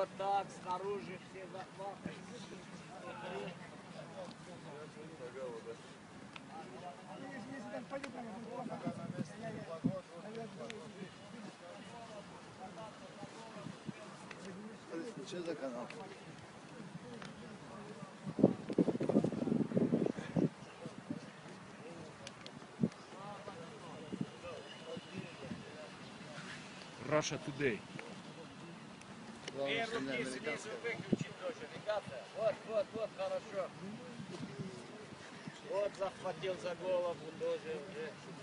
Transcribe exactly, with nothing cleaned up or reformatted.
Вот так, снаружи все захваты. Что за канал? Russia Today. Две руки снизу выключить тоже, ребята. Вот, вот, вот, хорошо. Вот захватил за голову тоже уже.